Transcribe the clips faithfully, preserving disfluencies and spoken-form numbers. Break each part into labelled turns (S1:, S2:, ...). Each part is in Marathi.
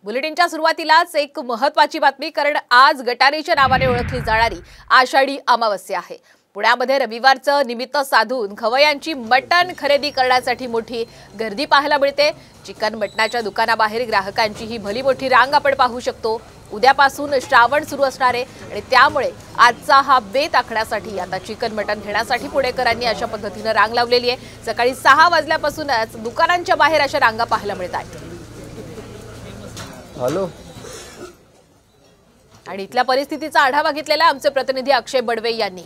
S1: बुलेटिनच्या सुरुवातीलाच एक महत्त्वाची बातमी, कारण आज गटारीच्या नावाने ओळखली जाणारी आषाढी अमावस्या आहे। पुण्यामध्ये रविवारचं निमित्त साधून खवय्यांची मटण खरेदी करण्यासाठी मोठी गर्दी पाहायला मिळते। चिकन मटणाच्या दुकानाबाहेर ग्राहकांची ही भली मोठी रांग आपण पाहू शकतो। उद्यापासून श्रावण सुरू असणार आहे आणि त्यामुळे आजचा हा बेत आखण्यासाठी आता चिकन मटण घेण्यासाठी पुणेकरांनी अशा पद्धतीने रांग लावलेली आहे। सकाळी सहा वाजल्यापासूनच दुकानांच्या बाहेर अशा रांगा पाहायला मिळतात।
S2: हॅलो
S1: आणि इथल्या परिस्थितीचा आढावा घेतलेला आमचे प्रतिनिधी अक्षय बडवे यांनी।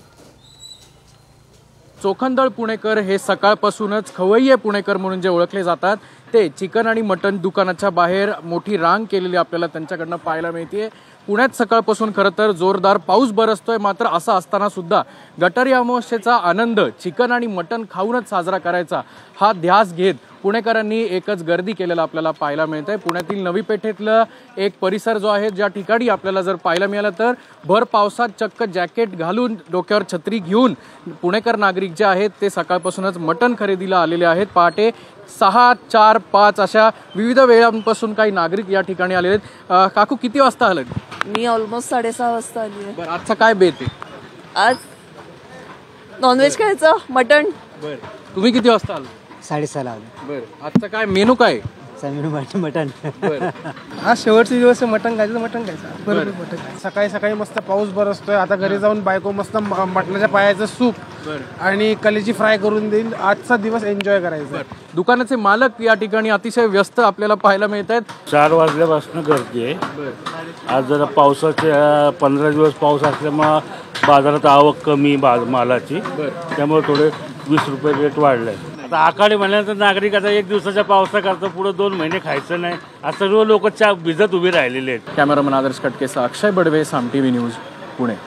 S3: चोखंदळ पुणेकर हे सकाळपासूनच खवय्ये पुणेकर म्हणून जे ओळखले जातात ते चिकन आणि मटण दुकानाच्या बाहेर मोठी रांग केलेली आपल्याला त्यांच्याकडनं पाहायला मिळते। पुण्यात सकाळपासून खरं तर जोरदार पाऊस बरसतोय, मात्र असं असताना सुद्धा गटारी अमावस्येचा आनंद चिकन आणि मटण खाऊनच साजरा करायचा हा ध्यास घेत पुणेकरांनी एकच गर्दी केलेला आपल्याला पाहायला मिळतंय। पुण्यातील नवी पेठेतलं एक परिसर जो आहे, ज्या ठिकाणी आपल्याला जर पाहायला मिळालं तर भर पावसात चक्क जॅकेट घालून डोक्यावर छत्री घेऊन पुणेकर नागरिक जे आहेत ते सकाळपासूनच मटण खरेदीला आलेले आहेत। पहाटे सहा चार पाच अशा विविध वेळांपासून काही नागरिक या ठिकाणी आलेले आहेत। काकू किती वाजता आले?
S4: मी ऑलमोस्ट साडेसहा वाजता आली आहे।
S3: बरं, आजचा काय बेत आहे?
S4: आज नॉनव्हेज खायचं, मटण।
S3: बरं, तुम्ही किती वाजता आले?
S2: साडेसहाला आलो।
S3: बरं, आजचा काय मेनू काय?
S2: Menu mutton.
S3: बरं,
S5: आज शेवटचे दिवस मटण खायचं, मटण खायचं बरोबर मटण खायचं। सकाळी सकाळी मस्त पाऊस बरसतोय, आता घरी जाऊन बायको मस्त मटणाच्या पायाचं सूप आणि कलेजी फ्राय करून देईल। आजचा दिवस एन्जॉय करायचा।
S3: दुकानाचे मालक या ठिकाणी अतिशय व्यस्त आपल्याला पाहायला मिळत आहेत।
S6: चार वाजल्यापासून गर्दी आहे। आज जरा पावसाचे पंधरा दिवस पाऊस असल्यामुळे बाजारात आवक कमी मालाची, त्यामुळे थोडे वीस रुपये रेट वाढलाय। आता आखाडे म्हणल्यानंतर नागरिक आता एक दिवसाच्या पावसा करता पुढे दोन महिने खायचं नाही असं सर्व लोक भिजत उभे राहिलेले आहेत।
S3: कॅमेरामन आदर्श कटकेसह अक्षय बडवे, साम टीव्ही न्यूज, पुणे।